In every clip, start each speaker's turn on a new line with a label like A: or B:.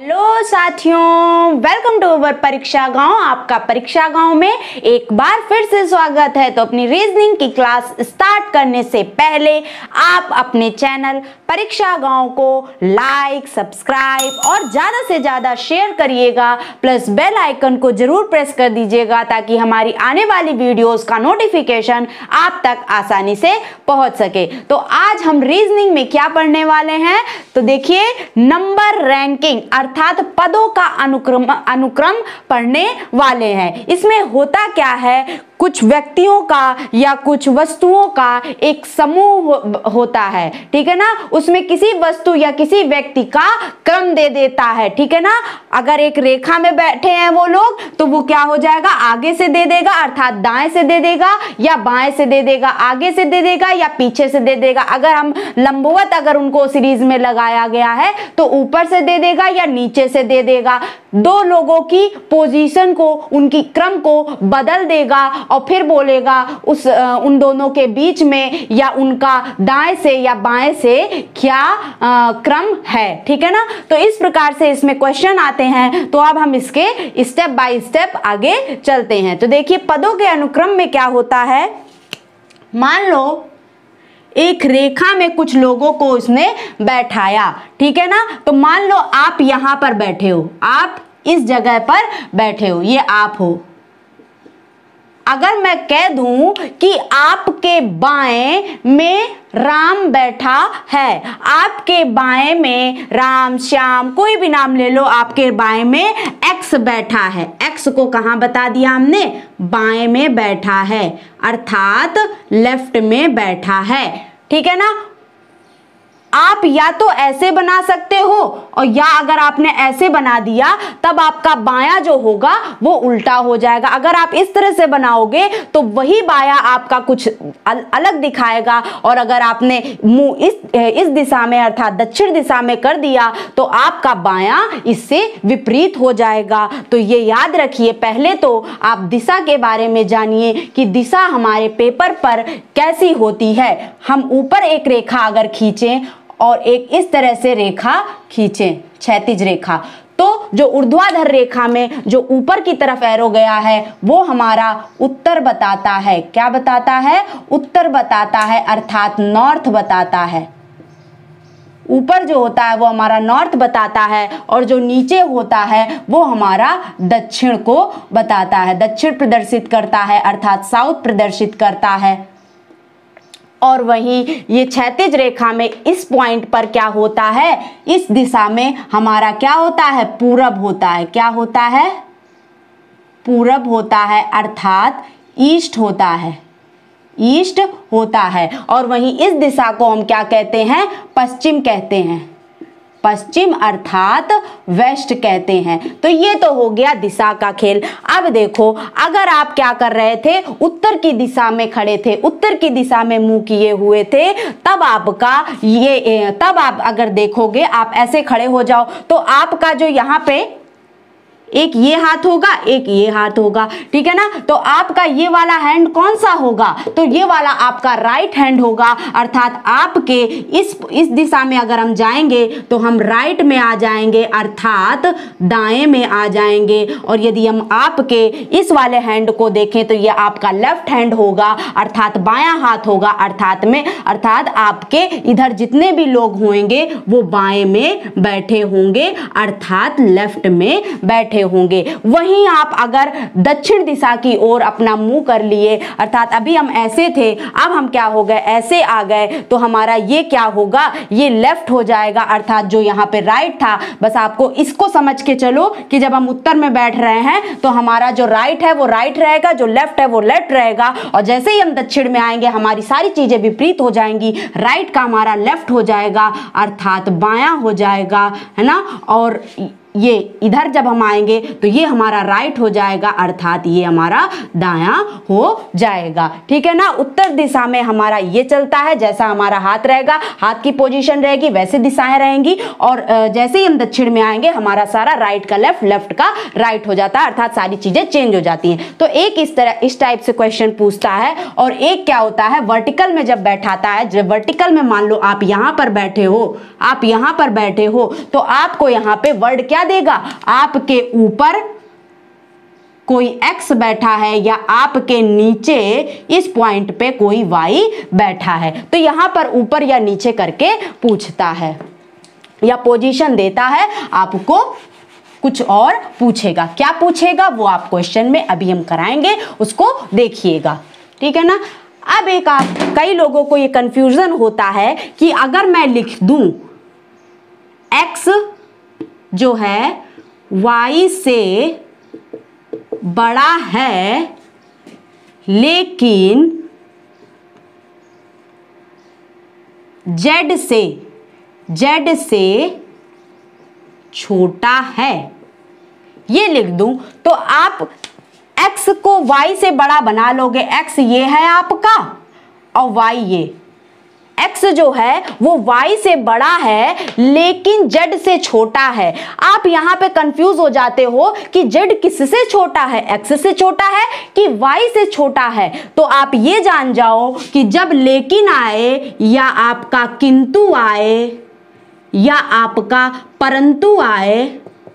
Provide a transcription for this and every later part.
A: Hello साथियों, welcome to our परीक्षा गांव। आपका परीक्षा गांव में एक बार फिर से स्वागत है। तो अपनी रीजनिंग की क्लास स्टार्ट करने से पहले आप अपने चैनल परीक्षा गांव को लाइक, सब्सक्राइब और ज़्यादा से ज़्यादा शेयर करिएगा, प्लस बेल आइकन को जरूर प्रेस कर दीजिएगा ताकि हमारी आने वाली वीडियोस का नोटिफिकेशन आप तक आसानी से पहुंच सके। तो आज हम रीजनिंग में क्या पढ़ने वाले हैं, तो देखिए नंबर रैंकिंग अर्थात पदों का अनुक्रम पढ़ने वाले हैं। इसमें होता क्या है, कुछ व्यक्तियों का या कुछ वस्तुओं का एक समूह होता है, ठीक है ना। उसमें किसी वस्तु या किसी व्यक्ति का क्रम दे देता है, ठीक है ना। अगर एक रेखा में बैठे हैं वो लोग, तो वो क्या हो जाएगा, आगे से दे देगा अर्थात दाएं से दे देगा, या बाएं से दे देगा, आगे से दे देगा या पीछे से दे देगा। अगर हम लंबवत अगर उनको सीरीज में लगाया गया है तो ऊपर से दे देगा या नीचे से दे देगा। दो लोगों की पोजीशन को, उनकी क्रम को बदल देगा और फिर बोलेगा उन दोनों के बीच में या उनका दाएं से या बाएं से क्या क्रम है, ठीक है ना। तो इस प्रकार से इसमें क्वेश्चन आते हैं। तो अब हम इसके स्टेप बाय स्टेप आगे चलते हैं। तो देखिए पदों के अनुक्रम में क्या होता है, मान लो एक रेखा में कुछ लोगों को इसने बैठाया, ठीक है ना। तो मान लो आप यहां पर बैठे हो, आप इस जगह पर बैठे हो, ये आप हो। अगर मैं कह दूं कि आपके बाएं में राम बैठा है, आपके बाएं में राम, श्याम, कोई भी नाम ले लो, आपके बाएं में एक्स बैठा है। एक्स को कहां बता दिया हमने, बाएं में बैठा है अर्थात लेफ्ट में बैठा है, ठीक है ना। आप या तो ऐसे बना सकते हो और या अगर आपने ऐसे बना दिया तब आपका बायां जो होगा वो उल्टा हो जाएगा। अगर आप इस तरह से बनाओगे तो वही बायां आपका कुछ अलग दिखाएगा, और अगर आपने मुंह इस दिशा में अर्थात दक्षिण दिशा में कर दिया तो आपका बायां इससे विपरीत हो जाएगा। तो ये याद रखिए, पहले तो आप दिशा के बारे में जानिए कि दिशा हमारे पेपर पर कैसी होती है। हम ऊपर एक रेखा अगर खींचें और एक इस तरह से रेखा खींचें, क्षैतिज रेखा, तो जो ऊर्ध्वाधर रेखा में जो ऊपर की तरफ एरो गया है वो हमारा उत्तर बताता है। क्या बताता है, उत्तर बताता है अर्थात नॉर्थ बताता है। ऊपर जो होता है वो हमारा नॉर्थ बताता है और जो नीचे होता है वो हमारा दक्षिण को बताता है, दक्षिण प्रदर्शित करता है अर्थात साउथ प्रदर्शित करता है। और वहीं ये क्षैतिज रेखा में इस पॉइंट पर क्या होता है, इस दिशा में हमारा क्या होता है, पूरब होता है। क्या होता है, पूरब होता है अर्थात ईस्ट होता है, ईस्ट होता है। और वहीं इस दिशा को हम क्या कहते हैं, पश्चिम कहते हैं, पश्चिम अर्थात वेस्ट कहते हैं। तो ये तो हो गया दिशा का खेल। अब देखो, अगर आप क्या कर रहे थे, उत्तर की दिशा में खड़े थे, उत्तर की दिशा में मुंह किए हुए थे, तब आप अगर देखोगे, आप ऐसे खड़े हो जाओ तो आपका जो यहाँ पे एक ये हाथ होगा, एक ये हाथ होगा, ठीक है ना। तो आपका ये वाला हैंड कौन सा होगा, तो ये वाला आपका राइट हैंड होगा अर्थात आपके इस दिशा में अगर हम जाएंगे तो हम राइट में आ जाएंगे अर्थात दाएं में आ जाएंगे। और यदि हम आपके इस वाले हैंड को देखें तो ये आपका लेफ्ट हैंड होगा अर्थात बायां हाथ होगा अर्थात आपके इधर जितने भी लोग होंगे वो बाएं में बैठे होंगे अर्थात लेफ्ट में बैठे होंगे। वहीं आप अगर दक्षिण दिशा की ओर अपना मुंह कर लिए अर्थात अभी हम ऐसे थे, अब हम क्या हो गए, ऐसे आ गए, तो हमारा ये क्या होगा, ये लेफ्ट हो जाएगा अर्थात जो यहाँ पे राइट था। बस आपको इसको समझ के चलो कि जब हम उत्तर में बैठ रहे हैं तो हमारा जो राइट है वो राइट रहेगा, जो लेफ्ट है वो लेफ्ट रहेगा, और जैसे ही हम दक्षिण में आएंगे हमारी सारी चीजें विपरीत हो जाएंगी। राइट का हमारा लेफ्ट हो जाएगा अर्थात बायां हो जाएगा, है ना। और ये इधर जब हम आएंगे तो ये हमारा राइट हो जाएगा अर्थात ये हमारा दायां हो जाएगा, ठीक है ना। उत्तर दिशा में हमारा ये चलता है, जैसा हमारा हाथ रहेगा, हाथ की पोजीशन रहेगी वैसे दिशाएं रहेंगी, और जैसे ही हम दक्षिण में आएंगे हमारा सारा राइट का लेफ्ट, लेफ्ट का राइट हो जाता है अर्थात सारी चीजें चेंज हो जाती हैं। तो एक इस टाइप से क्वेश्चन पूछता है, और एक क्या होता है, वर्टिकल में जब बैठाता है, जब वर्टिकल में मान लो आप यहाँ पर बैठे हो, आप यहाँ पर बैठे हो, तो आपको यहाँ पे वर्ड क्या देगा, आपके ऊपर कोई x बैठा है या आपके नीचे इस पॉइंट पे कोई y बैठा है। तो यहां पर ऊपर या नीचे करके पूछता है या पोजीशन देता है, आपको कुछ और पूछेगा। क्या पूछेगा वो आप क्वेश्चन में अभी हम कराएंगे, उसको देखिएगा, ठीक है ना। अब एक कई लोगों को ये कंफ्यूजन होता है कि अगर मैं लिख दूं x जो है y से बड़ा है लेकिन z से छोटा है, ये लिख दूं तो आप x को y से बड़ा बना लोगे। x ये है आपका और y ये, x जो है वो y से बड़ा है लेकिन z से छोटा है। आप यहां पे कंफ्यूज हो जाते हो कि z किससे छोटा है, x से छोटा है कि y से छोटा है। तो आप ये जान जाओ कि जब लेकिन आए या आपका किंतु आए या आपका परंतु आए,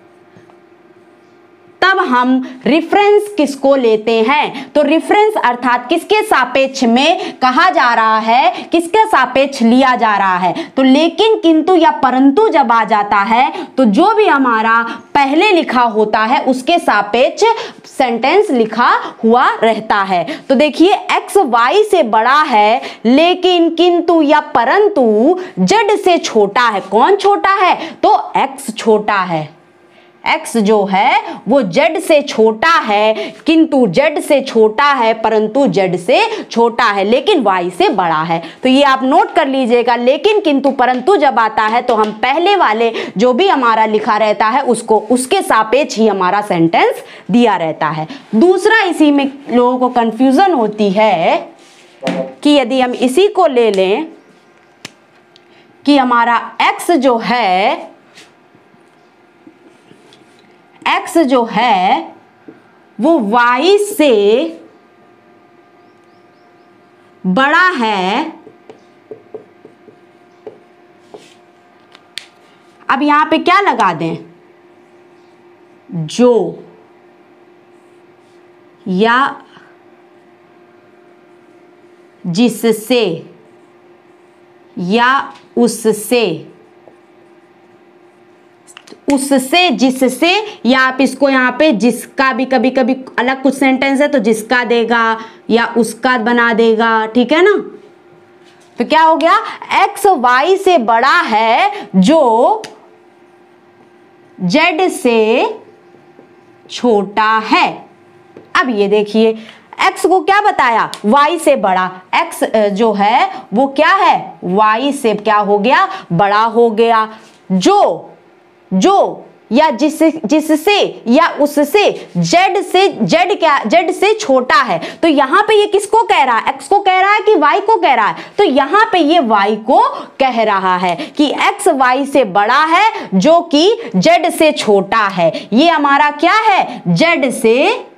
A: तब हम रेफरेंस किसको लेते हैं। तो रेफरेंस अर्थात किसके सापेक्ष में कहा जा रहा है, किसके सापेक्ष लिया जा रहा है। तो लेकिन, किंतु या परंतु जब आ जाता है तो जो भी हमारा पहले लिखा होता है उसके सापेक्ष सेंटेंस लिखा हुआ रहता है। तो देखिए x y से बड़ा है लेकिन, किंतु या परंतु z से छोटा है। कौन छोटा है, तो x छोटा है। x जो है वो z से छोटा है, किंतु z से छोटा है, परंतु z से छोटा है, लेकिन y से बड़ा है। तो ये आप नोट कर लीजिएगा। लेकिन, किंतु, परंतु जब आता है तो हम पहले वाले जो भी हमारा लिखा रहता है उसको उसके सापेक्ष ही हमारा सेंटेंस दिया रहता है। दूसरा, इसी में लोगों को कंफ्यूजन होती है कि यदि हम इसी को ले लें कि हमारा x जो है वो y से बड़ा है। अब यहां पे क्या लगा दें, जो या जिससे या उससे, जिससे, या आप इसको यहाँ पे जिसका भी, कभी कभी अलग कुछ सेंटेंस है तो जिसका देगा या उसका बना देगा, ठीक है ना। तो क्या हो गया, x y से बड़ा है जो z से छोटा है। अब ये देखिए x को क्या बताया, y से बड़ा। x जो है वो क्या है, y से क्या हो गया, बड़ा हो गया। जो या जिससे या उससे z से छोटा है। तो यहां पे ये किसको कह रहा है, x को कह रहा है कि y को कह रहा है। तो यहां पे ये y को कह रहा है कि x y से बड़ा है जो कि z से छोटा है। ये हमारा क्या है, z से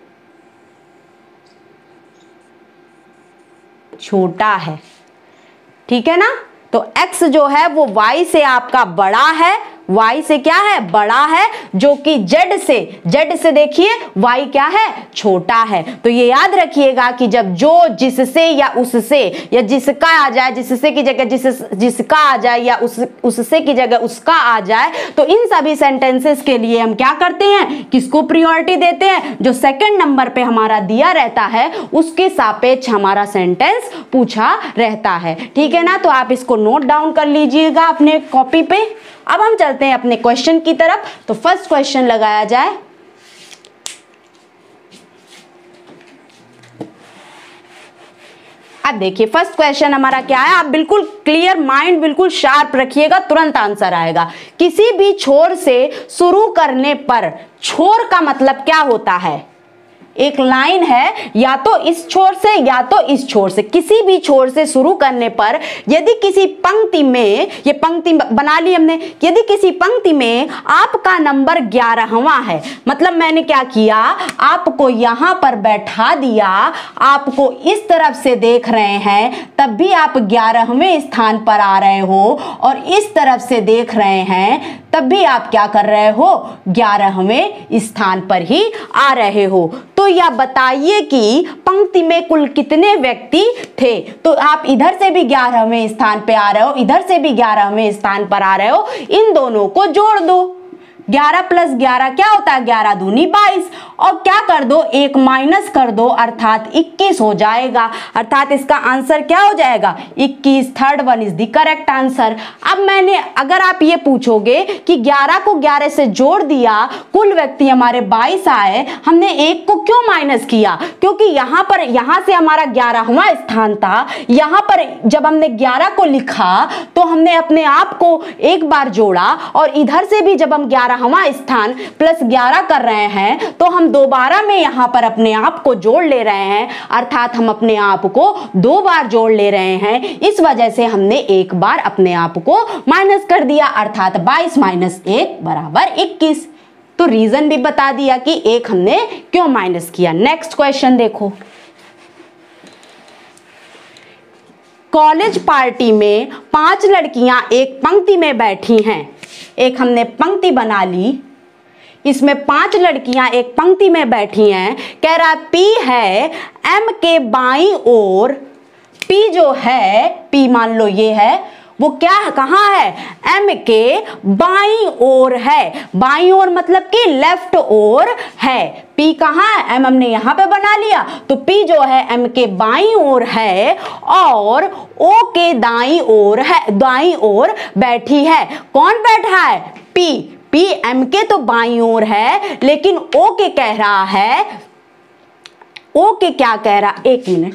A: छोटा है, ठीक है ना। तो x जो है वो y से आपका बड़ा है, y से क्या है, बड़ा है, जो कि z से देखिए y क्या है, छोटा है। तो ये याद रखिएगा कि जब जो जिससे या उससे या जिसका आ जाए, जिससे की जगह जिसका आ जाए या उससे की जगह उसका आ जाए, तो इन सभी सेंटेंसेस के लिए हम क्या करते हैं, किसको प्रायोरिटी देते हैं, जो सेकंड नंबर पे हमारा दिया रहता है उसके सापेक्ष हमारा सेंटेंस पूछा रहता है, ठीक है ना। तो आप इसको नोट डाउन कर लीजिएगा अपने कॉपी पे। अब हम चलते हैं अपने क्वेश्चन की तरफ। तो फर्स्ट क्वेश्चन लगाया जाए। अब देखिए फर्स्ट क्वेश्चन हमारा क्या है, आप बिल्कुल क्लियर माइंड, बिल्कुल शार्प रखिएगा, तुरंत आंसर आएगा। किसी भी छोर से शुरू करने पर, छोर का मतलब क्या होता है, एक लाइन है, या तो इस छोर से या तो इस छोर से, किसी भी छोर से शुरू करने पर यदि किसी पंक्ति में, ये पंक्ति बना ली हमने, यदि किसी पंक्ति में आपका नंबर 11वां है, मतलब मैंने क्या किया, आपको यहां पर बैठा दिया, आपको इस तरफ से देख रहे हैं, तब भी आप 11वें स्थान पर आ रहे हो, और इस तरफ से देख रहे हैं तब भी आप क्या कर रहे हो, 11वें स्थान पर ही आ रहे हो। तो यह बताइए कि पंक्ति में कुल कितने व्यक्ति थे। तो आप इधर से भी 11वें स्थान पे आ रहे हो, इधर से भी 11वें स्थान पर आ रहे हो, इन दोनों को जोड़ दो। 11 प्लस 11 क्या होता है, 11 दूनी 22, और क्या कर दो, एक माइनस कर दो, अर्थात 21 हो जाएगा। अर्थात इसका आंसर क्या हो जाएगा, 21। Third one is the correct answer. अब मैंने, अगर आप ये पूछोगे कि 11 को 11 से जोड़ दिया, कुल व्यक्ति हमारे 22 आए, हमने एक को क्यों माइनस किया, क्योंकि यहाँ पर, यहाँ से हमारा 11वां स्थान था, यहाँ पर जब हमने 11 को लिखा तो हमने अपने आप को एक बार जोड़ा, और इधर से भी जब हम 11वां स्थान प्लस 11 कर रहे हैं तो हम दोबारा में यहां पर अपने आप को जोड़ ले रहे हैं, अर्थात हम अपने आप को 2 बार जोड़ ले रहे हैं। इस वजह से हमने एक बार अपने आप को माइनस कर दिया, अर्थात 22 माइनस 1 बराबर 21। तो रीजन भी बता दिया कि एक हमने क्यों माइनस किया। नेक्स्ट क्वेश्चन देखो, कॉलेज पार्टी में 5 लड़कियां एक पंक्ति में बैठी हैं। एक हमने पंक्ति बना ली, इसमें 5 लड़कियां एक पंक्ति में बैठी हैं। कह रहा P है M के बाईं ओर, P जो है, P मान लो ये है, वो क्या है, कहाँ है, M के बाईं ओर है। बाईं ओर मतलब कि लेफ्ट ओर है। P कहाँ है, M हमने यहाँ पे बना लिया, तो P जो है M के बाईं ओर है, और O के दाईं ओर है, दाईं ओर बैठी है। कौन बैठा है, P। P M के तो बाईं ओर है, लेकिन O के कह रहा है, O के क्या कह रहा, एक मिनट,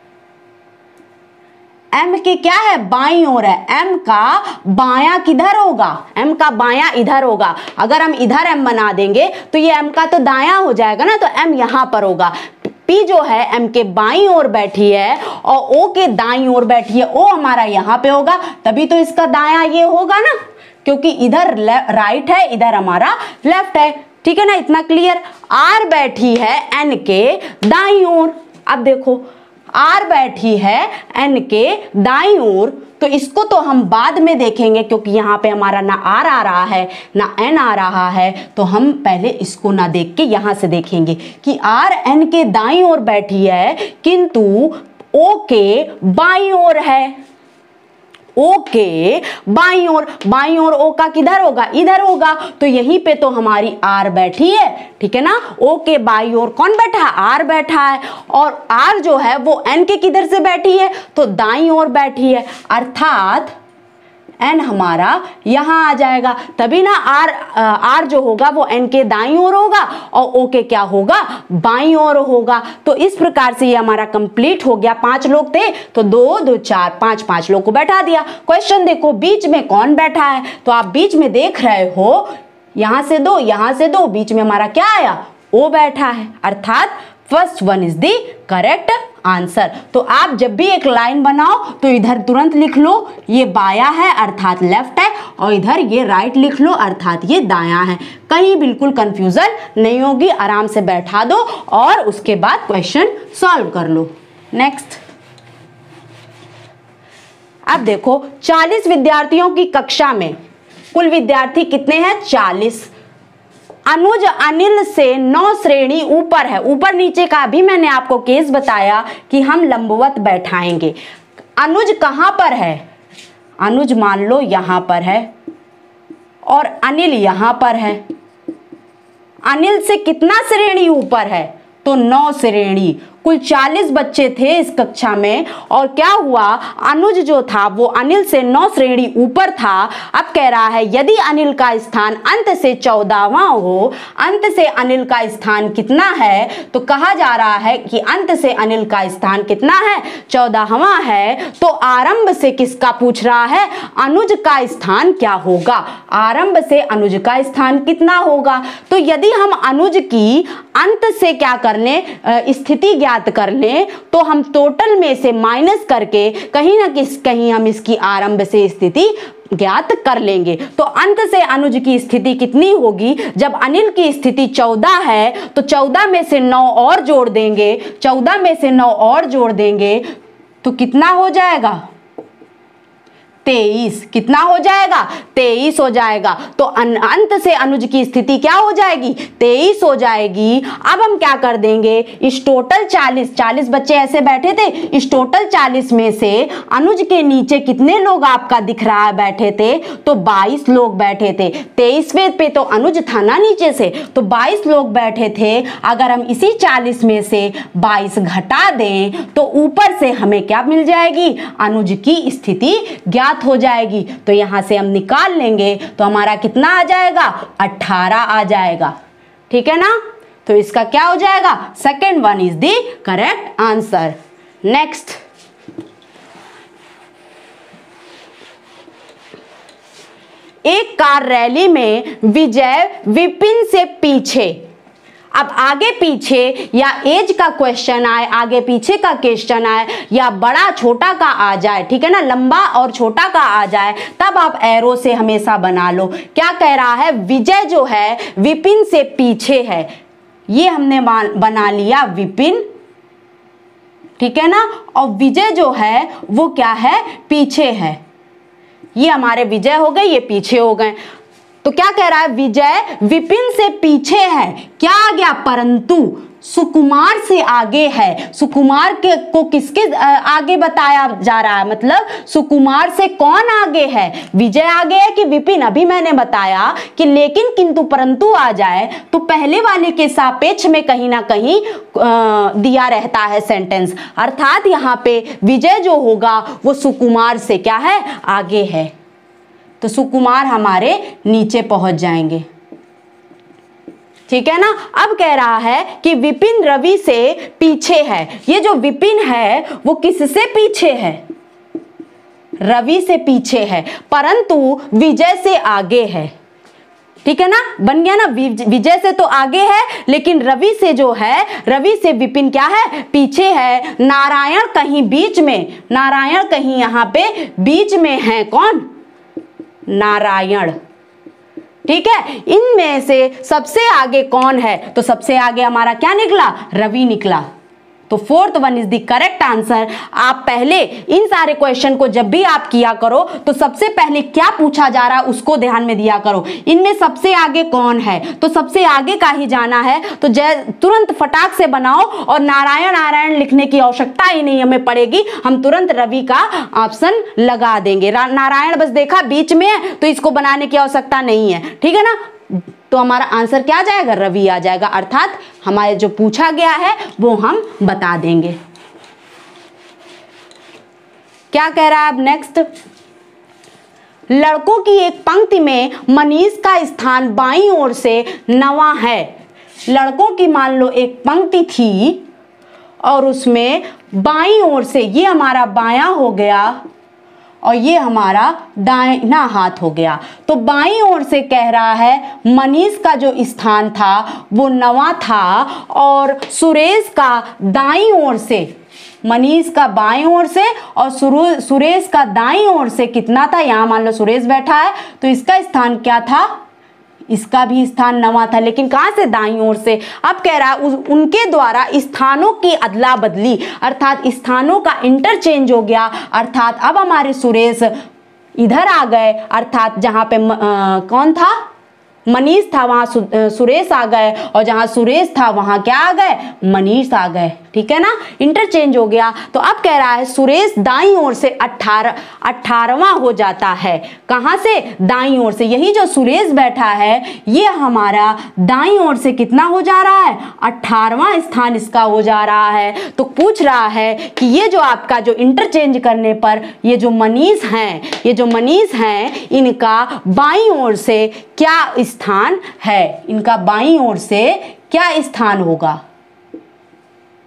A: M के क्या है, बाईं ओर है। M का बायां किधर होगा, M का बायां इधर होगा। अगर हम इधर M बना देंगे तो ये M का तो दायां हो जाएगा ना, तो M यहां पर होगा। P जो है M के बाईं ओर बैठी है और O के दाईं ओर बैठी है। O हमारा यहाँ पे होगा, तभी तो इसका दायां ये होगा ना, क्योंकि इधर राइट है, इधर हमारा लेफ्ट है। ठीक है ना, इतना क्लियर। R बैठी है N के दाईं ओर। अब देखो R बैठी है N के दाईं ओर, तो इसको तो हम बाद में देखेंगे, क्योंकि यहाँ पे हमारा ना R आ रहा है ना N आ रहा है, तो हम पहले इसको ना देख के यहाँ से देखेंगे कि R N के दाईं ओर बैठी है, किंतु O के बाईं ओर है। O के बाईं ओर, बाईं ओर O का किधर होगा, इधर होगा, तो यहीं पे तो हमारी R बैठी है। ठीक है ना, O के बाईं ओर कौन बैठा है, R बैठा है, और R जो है वो N के किधर से बैठी है, तो दाईं ओर बैठी है, अर्थात N हमारा यहाँ आ जाएगा। तभी ना R जो होगा वो N के दाईं ओर होगा और O के क्या होगा, बाईं ओर होगा। तो इस प्रकार से ये हमारा कंप्लीट हो गया। 5 लोग थे तो 2 2 4 5 लोग को बैठा दिया। क्वेश्चन देखो, बीच में कौन बैठा है, तो आप बीच में देख रहे हो, यहाँ से 2 यहाँ से 2, बीच में हमारा क्या आया, O बैठा है, अर्थात first one is the correct answer. तो आप जब भी एक लाइन बनाओ तो इधर तुरंत लिख लो ये बाया है अर्थात लेफ्ट है, और इधर ये राइट लिख लो अर्थात ये दाया है। कहीं बिल्कुल कंफ्यूजन नहीं होगी, आराम से बैठा दो और उसके बाद क्वेश्चन सॉल्व कर लो। नेक्स्ट, अब देखो 40 विद्यार्थियों की कक्षा में कुल विद्यार्थी कितने हैं, 40। अनुज अनिल से 9 श्रेणी ऊपर है। ऊपर नीचे का भी मैंने आपको केस बताया कि हम लंबवत बैठाएंगे। अनुज कहां पर है, अनुज मान लो यहां पर है और अनिल यहां पर है। अनिल से कितना श्रेणी ऊपर है, तो 9 श्रेणी। कुल 40 बच्चे थे इस कक्षा में, और क्या हुआ, अनुज जो था वो अनिल से 9 श्रेणी ऊपर था। अब कह रहा है यदि अनिल का स्थान अंत से 14वां हो, अंत से अनिल का स्थान कितना है, तो कहा जा रहा है कि अंत से अनिल का स्थान कितना है, 14वां है। तो आरंभ से किसका पूछ रहा है, अनुज का स्थान क्या होगा, आरंभ से अनुज का स्थान कितना होगा। तो यदि हम अनुज की अंत से क्या कर लें, स्थिति ज्ञात कर लें, तो हम टोटल में से माइनस करके कहीं ना कहीं हम इसकी आरंभ से स्थिति ज्ञात कर लेंगे। तो अंत से अनुज की स्थिति कितनी होगी, जब अनिल की स्थिति 14 है तो 14 में से 9 और जोड़ देंगे, 14 में से 9 और जोड़ देंगे तो कितना हो जाएगा, 23। कितना हो जाएगा, 23 हो जाएगा। तो अंत से अनुज की स्थिति क्या हो जाएगी, 23 हो जाएगी। अब हम क्या कर देंगे, इस टोटल 40 बच्चे ऐसे बैठे थे, इस टोटल 40 में से अनुज के नीचे कितने लोग आपका दिख रहा है बैठे थे, तो 22 लोग बैठे थे। 23वें पे तो अनुज था ना नीचे से, तो 22 लोग बैठे थे। अगर हम इसी 40 में से 22 घटा दें तो ऊपर से हमें क्या मिल जाएगी, अनुज की स्थिति ज्ञात हो जाएगी। तो यहां से हम निकाल लेंगे तो हमारा कितना आ जाएगा, 18 आ जाएगा। ठीक है ना, तो इसका क्या हो जाएगा, second one is the correct answer. Next, एक कार रैली में विजय विपिन से पीछे। अब आगे पीछे या एज का क्वेश्चन आए, आगे पीछे का क्वेश्चन आए, या बड़ा छोटा का आ जाए, ठीक है ना, लंबा और छोटा का आ जाए, तब आप एरो से हमेशा बना लो। क्या कह रहा है, विजय जो है विपिन से पीछे है, ये हमने बना लिया विपिन, ठीक है ना, और विजय जो है वो क्या है, पीछे है। ये हमारे विजय हो गए, ये पीछे हो गए। तो क्या कह रहा है, विजय विपिन से पीछे है, क्या आ गया, परंतु सुकुमार से आगे है। सुकुमार को किसके आगे बताया जा रहा है, मतलब सुकुमार से कौन आगे है, विजय आगे है कि विपिन। अभी मैंने बताया कि लेकिन किंतु परंतु आ जाए तो पहले वाले के सापेक्ष में कहीं ना कहीं दिया रहता है सेंटेंस, अर्थात यहाँ पे विजय जो होगा वो सुकुमार से क्या है, आगे है। तो सुकुमार हमारे नीचे पहुंच जाएंगे, ठीक है ना। अब कह रहा है कि विपिन रवि से पीछे है। ये जो विपिन है वो किससे पीछे है, रवि से पीछे है, परंतु विजय से आगे है, ठीक है ना, बन गया ना, विजय से तो आगे है लेकिन रवि से जो है, रवि से विपिन क्या है, पीछे है। नारायण कहीं बीच में, नारायण कहीं यहाँ पे बीच में है, कौन, नारायण, ठीक है। इनमें से सबसे आगे कौन है, तो सबसे आगे हमारा क्या निकला, रवि निकला। तो fourth one is the correct answer. आप पहले इन सारे क्वेश्चन को जब भी आप किया करो तो सबसे पहले क्या पूछा जा रहा है उसको ध्यान में दिया करो। इनमें सबसे आगे कौन है, तो सबसे आगे का ही जाना है, तो तुरंत फटाक से बनाओ, और नारायण नारायण लिखने की आवश्यकता ही नहीं हमें पड़ेगी, हम तुरंत रवि का ऑप्शन लगा देंगे। नारायण बस देखा बीच में है तो इसको बनाने की आवश्यकता नहीं है, ठीक है ना। तो हमारा आंसर क्या आ जाएगा, रवि आ जाएगा, अर्थात हमारे जो पूछा गया है वो हम बता देंगे। क्या कह रहा है अब नेक्स्ट, लड़कों की एक पंक्ति में मनीष का स्थान बाईं ओर से 9वां है। लड़कों की मान लो एक पंक्ति थी और उसमें बाईं ओर से, ये हमारा बायां हो गया और ये हमारा दाहिना हाथ हो गया। तो बाईं ओर से कह रहा है मनीष का जो स्थान था वो 9वां था, और सुरेश का दाईं ओर से, मनीष का बाईं ओर से और सुरेश का दाईं ओर से कितना था, यहाँ मान लो सुरेश बैठा है तो इसका स्थान क्या था, इसका भी स्थान 9वां था, लेकिन कहां से, दाईं ओर से। अब कह रहा है उनके द्वारा स्थानों की अदला बदली, अर्थात स्थानों का इंटरचेंज हो गया, अर्थात अब हमारे सुरेश इधर आ गए, अर्थात जहां पे कौन था, मनीष था, वहां सुरेश आ गए, और जहां सुरेश था वहां क्या आ गए, मनीष आ गए, ठीक है ना, इंटरचेंज हो गया। तो अब कह रहा है सुरेश दाईं ओर से 18वां हो जाता है, कहां से, दाईं ओर से। यही जो सुरेश बैठा है ये हमारा दाईं ओर से कितना हो जा रहा है, 18वां स्थान इसका हो जा रहा है। तो पूछ रहा है कि ये जो आपका जो इंटरचेंज करने पर ये जो मनीष हैं, ये जो मनीष हैं इनका बाईं ओर से क्या स्थान है, इनका बाईं ओर से क्या स्थान होगा।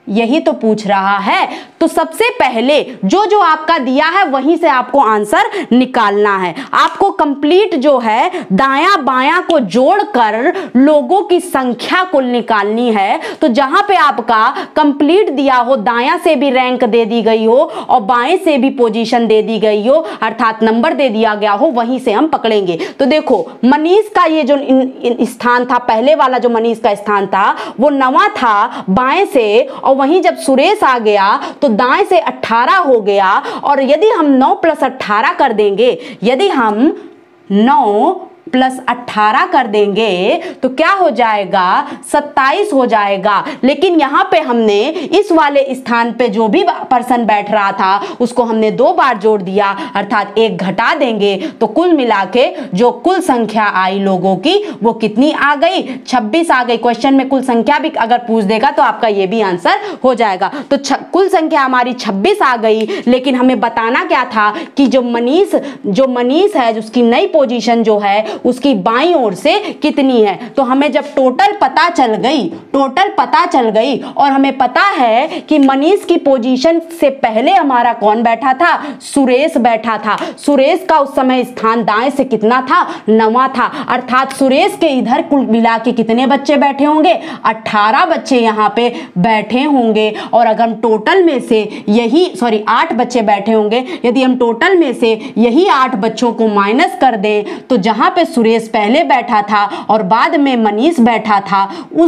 A: यही तो पूछ रहा है। तो सबसे पहले जो जो आपका दिया है वहीं से आपको आंसर निकालना है। आपको कंप्लीट जो है दायां बायां को जोड़कर लोगों की संख्या कुल निकालनी है। तो जहां पे आपका कंप्लीट दिया हो, दायां से भी रैंक दे दी गई हो और बाएं से भी पोजीशन दे दी गई हो, अर्थात नंबर दे दिया गया हो, वहीं से हम पकड़ेंगे। तो देखो मनीष का ये जो स्थान था, पहले वाला जो मनीष का स्थान था वो 9वां था बाएं से, और वहीं जब सुरेश आ गया तो दाएं से 18 हो गया। और यदि हम 9 + 18 कर देंगे, यदि हम 9 + 18 कर देंगे तो क्या हो जाएगा, 27 हो जाएगा। लेकिन यहां पे हमने इस वाले स्थान पे जो भी पर्सन बैठ रहा था उसको हमने 2 बार जोड़ दिया, अर्थात 1 घटा देंगे तो कुल मिला के जो कुल संख्या आई लोगों की वो कितनी आ गई, 26 आ गई। क्वेश्चन में कुल संख्या भी अगर पूछ देगा तो आपका ये भी आंसर हो जाएगा। तो कुल संख्या हमारी 26 आ गई। लेकिन हमें बताना क्या था कि जो मनीष है, उसकी नई पोजीशन जो है उसकी बाईं ओर से कितनी है। तो हमें जब टोटल पता चल गई और हमें पता है कि मनीष की पोजीशन से पहले हमारा कौन बैठा था, सुरेश बैठा था। सुरेश का उस समय स्थान दाएं से कितना था, 9वां था। अर्थात सुरेश के इधर कुल मिला के कितने बच्चे बैठे होंगे, 18 बच्चे यहाँ पे बैठे होंगे। और अगर हम टोटल में से 8 बच्चे बैठे होंगे, यदि हम टोटल में से यही 8 बच्चों को माइनस कर दें तो जहां पे सुरेश पहले बैठा था और बाद में मनीष बैठा था,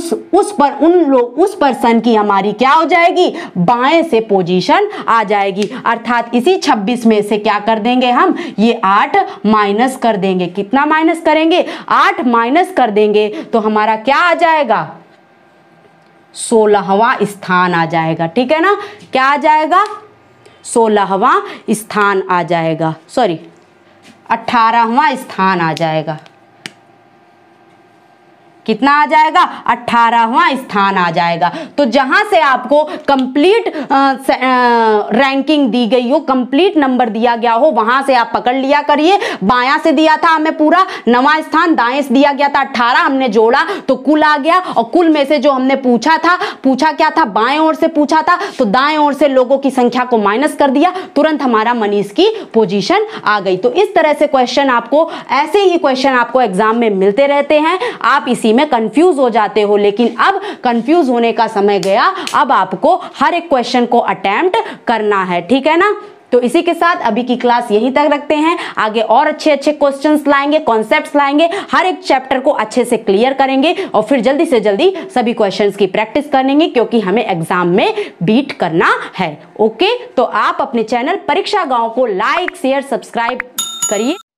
A: उस पर्सन की हमारी क्या हो जाएगी, बाएं से पोजीशन आ जाएगी। अर्थात इसी 26 में से क्या कर देंगे हम, ये 8 माइनस कर देंगे। कितना माइनस करेंगे, 8 माइनस कर देंगे तो हमारा क्या आ जाएगा, 16वां स्थान आ जाएगा। ठीक है ना, क्या आ जाएगा, 16वां स्थान आ जाएगा, 18वां स्थान आ जाएगा। कितना आ जाएगा, 18वां स्थान आ जाएगा। तो जहां से आपको कंप्लीट रैंकिंग दी गई हो, कंप्लीट नंबर दिया गया हो, वहां से आप पकड़ लिया करिए। बायां से दिया था हमें पूरा 9वां स्थान, दाएं से दिया गया था 18, हमने जोड़ा तो कुल आ गया। और कुल में से जो हमने पूछा क्या था, बाएं ओर से पूछा था, तो दाएं ओर से लोगों की संख्या को माइनस कर दिया, तुरंत हमारा मनीष की पोजीशन आ गई। तो इस तरह से क्वेश्चन आपको, ऐसे ही क्वेश्चन आपको एग्जाम में मिलते रहते हैं। आप इसी में कंफ्यूज हो जाते हो, लेकिन अब कंफ्यूज होने का समय गया। अब आपको हर एक क्वेश्चन को अटेम्प्ट करना है। ठीक है ना, तो इसी के साथ अभी की क्लास यहीं तक रखते हैं। आगे और अच्छे अच्छे क्वेश्चंस लाएंगे, कॉन्सेप्ट्स लाएंगे, हर एक चैप्टर को अच्छे से क्लियर करेंगे और फिर जल्दी से जल्दी सभी क्वेश्चंस की प्रैक्टिस करेंगे, क्योंकि हमें एग्जाम में बीट करना है। ओके, तो आप अपने चैनल परीक्षा गांव को लाइक शेयर सब्सक्राइब करिए।